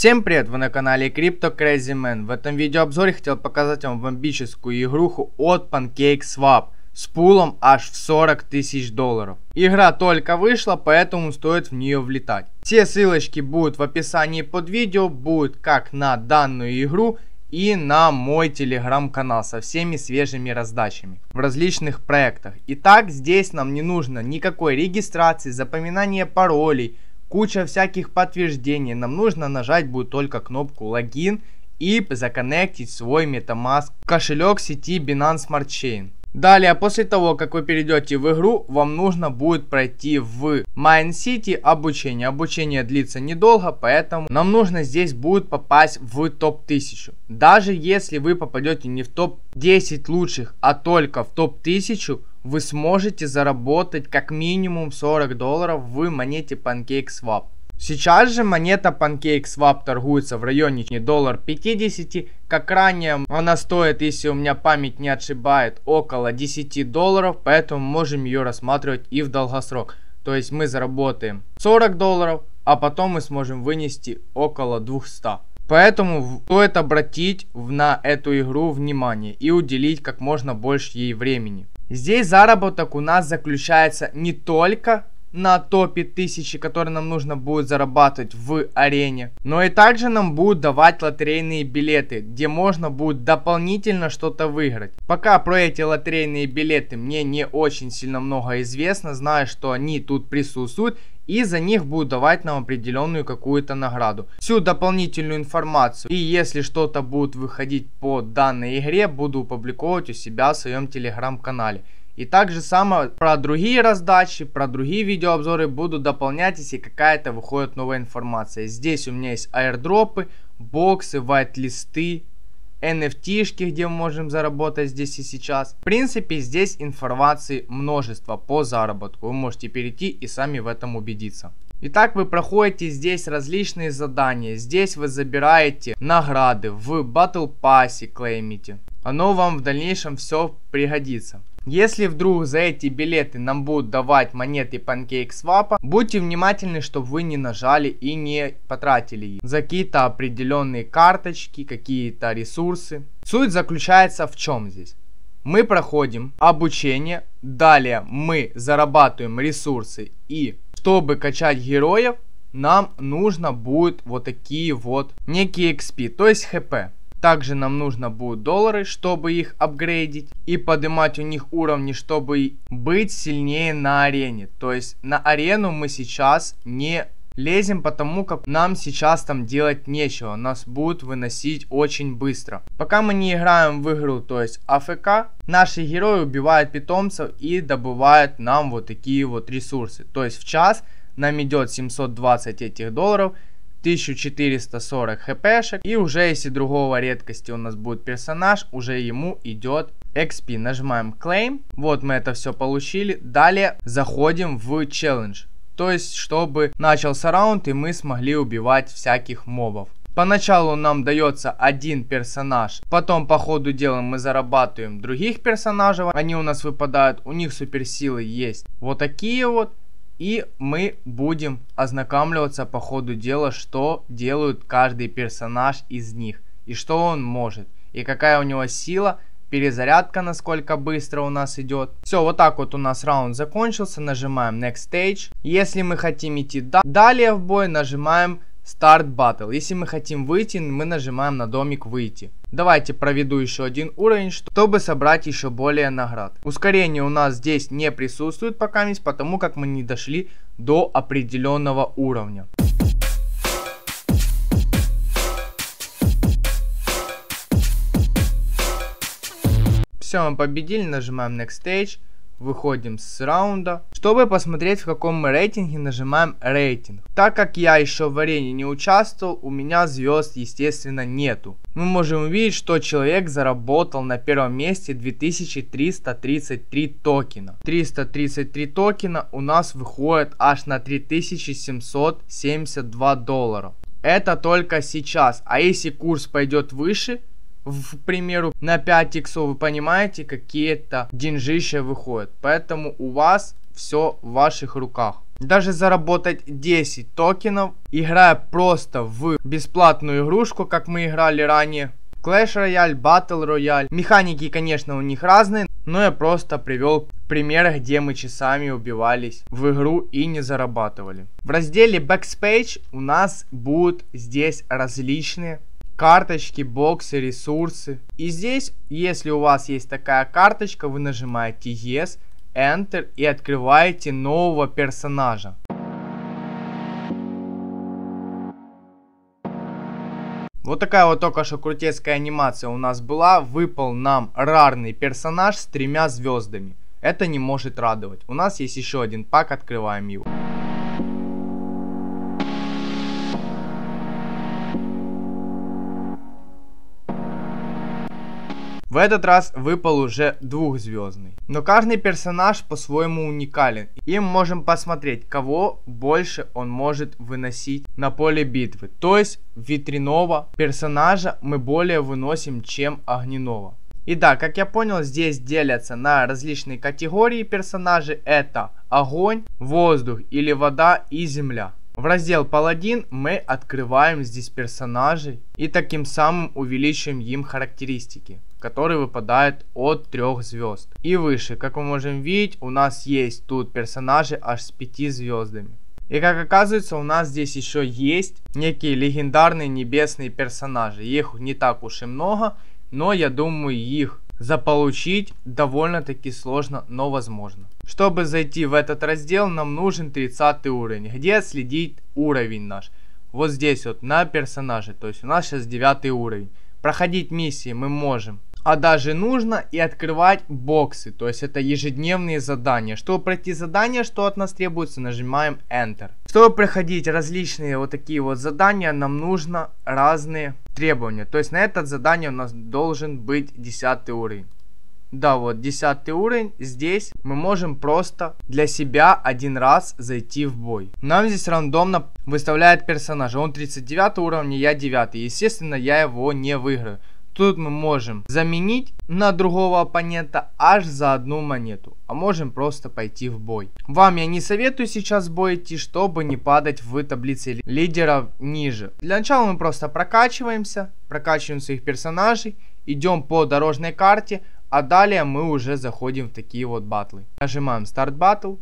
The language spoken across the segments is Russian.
Всем привет, вы на канале Crypto Crazy Man. В этом видеообзоре хотел показать вам бомбическую игруху от PancakeSwap с пулом аж в 40 тысяч долларов. Игра только вышла, поэтому стоит в нее влетать. Все ссылочки будут в описании под видео, будут как на данную игру и на мой телеграм-канал со всеми свежими раздачами в различных проектах. Итак, здесь нам не нужно никакой регистрации, запоминания паролей, куча всяких подтверждений. Нам нужно нажать будет только кнопку логин и законнектить свой MetaMask в кошелек сети Binance Smart Chain. Далее, после того, как вы перейдете в игру, вам нужно будет пройти в Mine City обучение. Обучение длится недолго, поэтому нам нужно здесь будет попасть в топ-1000. Даже если вы попадете не в топ-10 лучших, а только в топ-1000, вы сможете заработать как минимум 40 долларов в монете PancakeSwap. Сейчас же монета PancakeSwap торгуется в районе $50, как ранее она стоит, если у меня память не отшибает, около 10 долларов, поэтому можем ее рассматривать и в долгосрок. То есть мы заработаем 40 долларов, а потом мы сможем вынести около 200. Поэтому стоит обратить на эту игру внимание и уделить как можно больше ей времени. Здесь заработок у нас заключается не только на топе 1000, который нам нужно будет зарабатывать в арене, но и также нам будут давать лотерейные билеты, где можно будет дополнительно что-то выиграть. Пока про эти лотерейные билеты мне не очень сильно много известно, знаю, что они тут присутствуют, и за них будут давать нам определенную какую-то награду. Всю дополнительную информацию и если что-то будет выходить по данной игре, буду опубликовывать у себя в своем телеграм-канале. И также само про другие раздачи, про другие видеообзоры буду дополнять, если какая-то выходит новая информация. Здесь у меня есть аирдропы, боксы, вайт-листы, NFT-шки, где мы можем заработать здесь и сейчас. В принципе, здесь информации множество по заработку. Вы можете перейти и сами в этом убедиться. Итак, вы проходите здесь различные задания. Здесь вы забираете награды, в Battle Pass клеймите. Оно вам в дальнейшем все пригодится. Если вдруг за эти билеты нам будут давать монеты PancakeSwap, будьте внимательны, чтобы вы не нажали и не потратили их за какие-то определенные карточки, какие-то ресурсы. Суть заключается в чем здесь? Мы проходим обучение, далее мы зарабатываем ресурсы, и чтобы качать героев, нам нужно будет вот такие вот некие XP, то есть HP. Также нам нужно будут доллары, чтобы их апгрейдить и поднимать у них уровни, чтобы быть сильнее на арене. То есть на арену мы сейчас не лезем, потому как нам сейчас там делать нечего. Нас будут выносить очень быстро. Пока мы не играем в игру, то есть АФК, наши герои убивают питомцев и добывают нам вот такие вот ресурсы. То есть в час нам идет 720 этих долларов, 1440 хпшек, и уже если другого редкости у нас будет персонаж, уже ему идет XP. Нажимаем Claim, вот мы это все получили. Далее заходим в челлендж, то есть чтобы начался раунд и мы смогли убивать всяких мобов. Поначалу нам дается один персонаж, потом по ходу дела мы зарабатываем других персонажей, они у нас выпадают, у них суперсилы есть вот такие вот. И мы будем ознакомливаться по ходу дела, что делают каждый персонаж из них. И что он может. И какая у него сила, перезарядка, насколько быстро у нас идет. Все, вот так вот у нас раунд закончился. Нажимаем Next Stage. Если мы хотим идти далее в бой, нажимаем Start Battle. Если мы хотим выйти, мы нажимаем на домик выйти. Давайте проведу еще один уровень, чтобы собрать еще более наград. Ускорение у нас здесь не присутствует пока, потому как мы не дошли до определенного уровня. Все, мы победили, нажимаем Next Stage. Выходим с раунда. Чтобы посмотреть, в каком мы рейтинге, нажимаем рейтинг. Так как я еще в арене не участвовал, у меня звезд, естественно, нету. Мы можем увидеть, что человек заработал на первом месте 2333 токена. 333 токена у нас выходит аж на 3772 доллара. Это только сейчас. А если курс пойдет выше, к примеру, на 5 иксов, вы понимаете, какие-то деньжища выходят. Поэтому у вас все в ваших руках. даже заработать 10 токенов, играя просто в бесплатную игрушку, как мы играли ранее. Clash Royale, Battle Royale. Механики, конечно, у них разные, но я просто привел примеры, где мы часами убивались в игру и не зарабатывали. В разделе Backstage у нас будут здесь различные карточки, боксы, ресурсы. И здесь, если у вас есть такая карточка, вы нажимаете Yes, Enter и открываете нового персонажа. Вот такая вот только что крутецкая анимация у нас была. Выпал нам рарный персонаж с 3 звездами. Это не может радовать. У нас есть еще один пак, открываем его. В этот раз выпал уже 2-звездный. Но каждый персонаж по-своему уникален. И мы можем посмотреть, кого больше он может выносить на поле битвы. То есть ветряного персонажа мы более выносим, чем огненного. И да, как я понял, здесь делятся на различные категории персонажей. Это огонь, воздух или вода и земля. В раздел Паладин мы открываем здесь персонажей и таким самым увеличиваем им характеристики, которые выпадают от 3 звезд и выше. Как мы можем видеть, у нас есть тут персонажи аж с 5 звездами. И как оказывается, у нас здесь еще есть некие легендарные небесные персонажи. Их не так уж и много, но я думаю, их заполучить довольно-таки сложно, но возможно. Чтобы зайти в этот раздел, нам нужен 30 уровень, где отследить уровень наш. Вот здесь вот на персонаже, то есть у нас сейчас 9 уровень. Проходить миссии мы можем, а даже нужно и открывать боксы, то есть это ежедневные задания. Чтобы пройти задания, что от нас требуется, нажимаем Enter. Чтобы проходить различные вот такие вот задания, нам нужно разные требования. То есть на это задание у нас должен быть 10 уровень. Да, вот 10 уровень. Здесь мы можем просто для себя один раз зайти в бой. Нам здесь рандомно выставляет персонажа. Он 39 уровня, я 9. Естественно, я его не выиграю. Тут мы можем заменить на другого оппонента аж за 1 монету. А можем просто пойти в бой. Вам я не советую сейчас в бой идти, чтобы не падать в таблице лидеров ниже. Для начала мы просто прокачиваемся. Прокачиваем своих персонажей. Идем по дорожной карте. А далее мы уже заходим в такие вот батлы. Нажимаем Start Battle.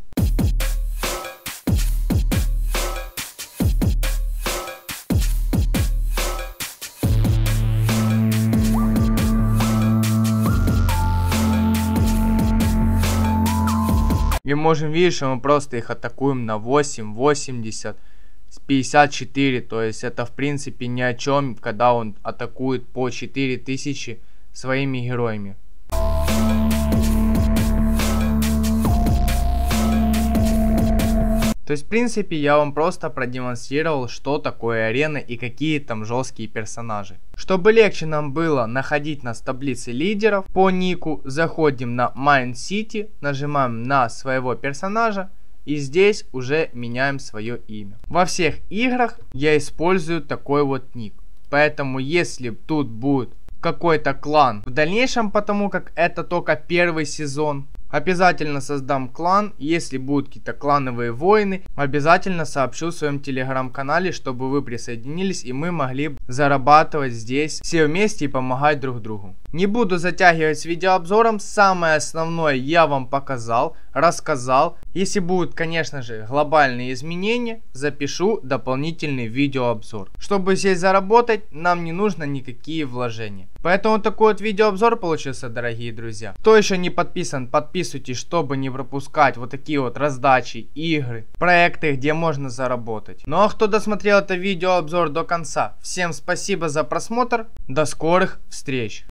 И можем видеть, что мы просто их атакуем на 8, 80, 54. То есть это в принципе ни о чем, когда он атакует по 4000 своими героями. То есть в принципе я вам просто продемонстрировал, что такое арена и какие там жесткие персонажи. Чтобы легче нам было находить нас в таблице лидеров, по нику заходим на Mine City, нажимаем на своего персонажа и здесь уже меняем свое имя. Во всех играх я использую такой вот ник, поэтому если тут будет какой-то клан в дальнейшем, потому как это только первый сезон, обязательно создам клан. Если будут какие-то клановые войны, обязательно сообщу в своем телеграм-канале, чтобы вы присоединились и мы могли зарабатывать здесь все вместе и помогать друг другу. Не буду затягивать с видеообзором, самое основное я вам показал, рассказал. Если будут, конечно же, глобальные изменения, запишу дополнительный видеообзор. Чтобы здесь заработать, нам не нужно никакие вложения. Поэтому такой вот видеообзор получился, дорогие друзья. Кто еще не подписан, подписывайтесь, чтобы не пропускать вот такие вот раздачи, игры, проекты, где можно заработать. Ну а кто досмотрел это видеообзор до конца, всем спасибо за просмотр, до скорых встреч.